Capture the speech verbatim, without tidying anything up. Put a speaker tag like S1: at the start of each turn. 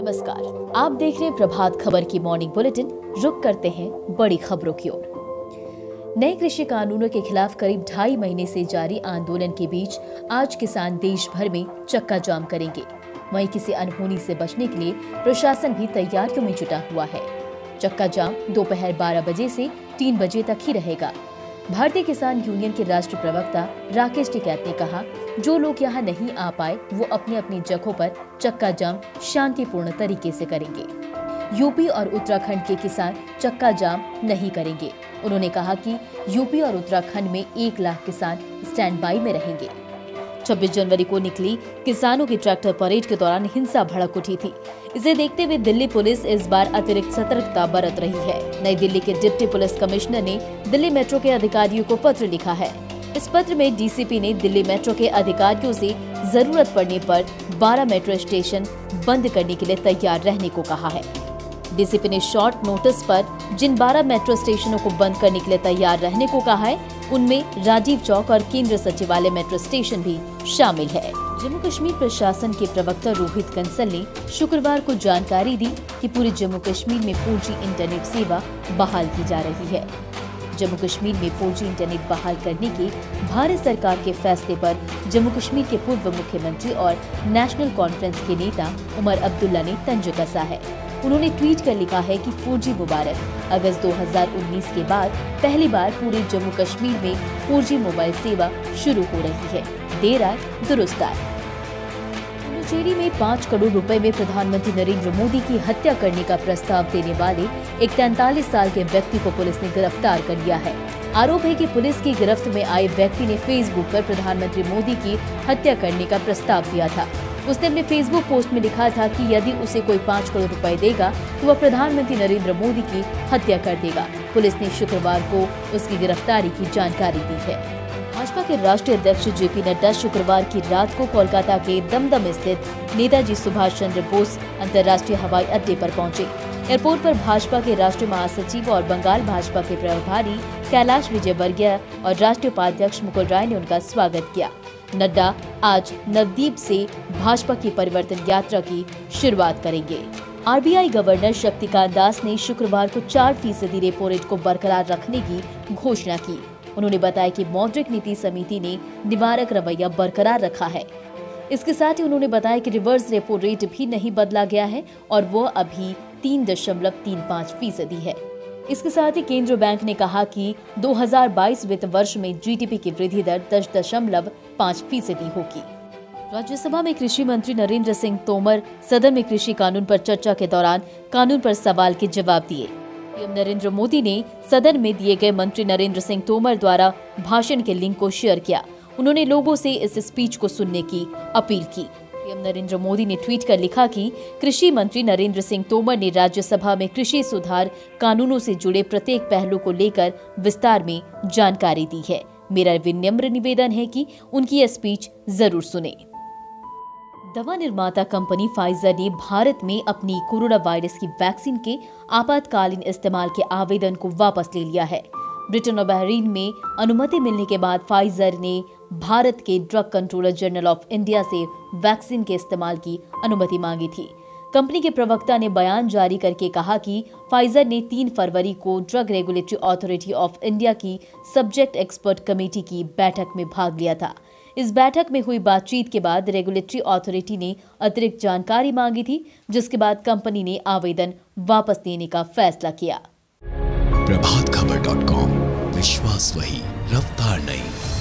S1: नमस्कार, आप देख रहे हैं प्रभात खबर की मॉर्निंग बुलेटिन। रुक करते हैं बड़ी खबरों की ओर। नए कृषि कानूनों के खिलाफ करीब ढाई महीने से जारी आंदोलन के बीच आज किसान देश भर में चक्का जाम करेंगे। वहीं किसी अनहोनी से बचने के लिए प्रशासन भी तैयारियों में जुटा हुआ है। चक्का जाम दोपहर बारह बजे से तीन बजे तक ही रहेगा। भारतीय किसान यूनियन के राष्ट्रीय प्रवक्ता राकेश टिकैत ने कहा, जो लोग यहाँ नहीं आ पाए वो अपनी अपनी जगहों पर चक्का जाम शांतिपूर्ण तरीके से करेंगे। यूपी और उत्तराखंड के किसान चक्का जाम नहीं करेंगे। उन्होंने कहा कि यूपी और उत्तराखंड में एक लाख किसान स्टैंड बाई में रहेंगे। छब्बीस जनवरी को निकली किसानों की ट्रैक्टर परेड के दौरान हिंसा भड़क उठी थी। इसे देखते हुए दिल्ली पुलिस इस बार अतिरिक्त सतर्कता बरत रही है। नई दिल्ली के डिप्टी पुलिस कमिश्नर ने दिल्ली मेट्रो के अधिकारियों को पत्र लिखा है। इस पत्र में डीसीपी ने दिल्ली मेट्रो के अधिकारियों से जरूरत पड़ने पर बारह मेट्रो स्टेशन बंद करने के लिए तैयार रहने को कहा है। डीसीपी ने शॉर्ट नोटिस पर जिन बारह मेट्रो स्टेशनों को बंद करने के लिए तैयार रहने को कहा है, उनमें राजीव चौक और केंद्रीय सचिवालय मेट्रो स्टेशन भी शामिल है। जम्मू कश्मीर प्रशासन के प्रवक्ता रोहित कंसल ने शुक्रवार को जानकारी दी कि पूरे जम्मू कश्मीर में फोर जी इंटरनेट सेवा बहाल की जा रही है। जम्मू कश्मीर में फोर जी इंटरनेट बहाल करने के भारत सरकार के फैसले पर जम्मू कश्मीर के पूर्व मुख्यमंत्री और नेशनल कॉन्फ्रेंस के नेता उमर अब्दुल्ला ने तंज कसा है। उन्होंने ट्वीट कर लिखा है कि फोर जी मुबारक। अगस्त दो हज़ार उन्नीस के बाद पहली बार पूरे जम्मू कश्मीर में फोर जी मोबाइल सेवा शुरू हो रही है। देर आए दुरुस्त आए। पुडुचेरी में पाँच करोड़ रुपए में प्रधानमंत्री नरेंद्र मोदी की हत्या करने का प्रस्ताव देने वाले एक तैंतालीस साल के व्यक्ति को पुलिस ने गिरफ्तार कर लिया है। आरोप है कि पुलिस की गिरफ्त में आए व्यक्ति ने फेसबुक पर प्रधानमंत्री मोदी की हत्या करने का प्रस्ताव दिया था। उसने अपने फेसबुक पोस्ट में लिखा था कि यदि उसे कोई पाँच करोड़ रुपए देगा तो वह प्रधानमंत्री नरेंद्र मोदी की हत्या कर देगा। पुलिस ने शुक्रवार को उसकी गिरफ्तारी की जानकारी दी है। भाजपा के राष्ट्रीय अध्यक्ष जेपी नड्डा शुक्रवार की रात को कोलकाता के दमदम स्थित नेताजी सुभाष चंद्र बोस अंतर्राष्ट्रीय हवाई अड्डे पर पहुंचे। एयरपोर्ट पर भाजपा के राष्ट्रीय महासचिव और बंगाल भाजपा के प्रभारी कैलाश विजयवर्गीय और राष्ट्रीय उपाध्यक्ष मुकुल राय ने उनका स्वागत किया। नड्डा आज नवदीप से भाजपा की परिवर्तन यात्रा की शुरुआत करेंगे। आरबीआई गवर्नर शक्तिकांत दास ने शुक्रवार को चार फीसदी रेपो रेट को बरकरार रखने की घोषणा की। उन्होंने बताया कि मौद्रिक नीति समिति ने निवारक रवैया बरकरार रखा है। इसके साथ ही उन्होंने बताया कि रिवर्स रेपो रेट भी नहीं बदला गया है और वो अभी तीन दशमलव तीन पाँच फीसदी है। इसके साथ ही केंद्रीय बैंक ने कहा कि दो हज़ार बाईस वित्त वर्ष में जीडीपी की वृद्धि दर दस दशमलव पाँच फीसदी होगी। राज्यसभा में कृषि मंत्री नरेंद्र सिंह तोमर सदन में कृषि कानून पर चर्चा के दौरान कानून पर सवाल के जवाब दिए। पीएम नरेंद्र मोदी ने सदन में दिए गए मंत्री नरेंद्र सिंह तोमर द्वारा भाषण के लिंक को शेयर किया। उन्होंने लोगों से इस स्पीच को सुनने की अपील की। पीएम नरेंद्र मोदी ने ट्वीट कर लिखा कि कृषि मंत्री नरेंद्र सिंह तोमर ने राज्यसभा में कृषि सुधार कानूनों से जुड़े प्रत्येक पहलू को लेकर विस्तार में जानकारी दी है। मेरा विनम्र निवेदन है कि उनकी यह स्पीच जरूर सुने। दवा निर्माता कंपनी फाइजर ने भारत में अपनी कोरोना वायरस की वैक्सीन के आपातकालीन इस्तेमाल के आवेदन को वापस ले लिया है। ब्रिटेन और बहरीन में अनुमति मिलने के बाद फाइजर ने भारत के drug controller general of India से वैक्सीन के इस्तेमाल की अनुमति मांगी थी। कंपनी के प्रवक्ता ने बयान जारी करके कहा कि फाइजर ने तीन फरवरी को drug regulatory authority of India की सब्जेक्ट एक्सपर्ट कमेटी की बैठक में भाग लिया था। इस बैठक में हुई बातचीत के बाद रेगुलेटरी अथॉरिटी ने अतिरिक्त जानकारी मांगी थी, जिसके बाद कंपनी ने आवेदन वापस लेने का फैसला किया।
S2: प्रभात खबर डॉट कॉम, विश्वास वही, रफ्तार नहीं।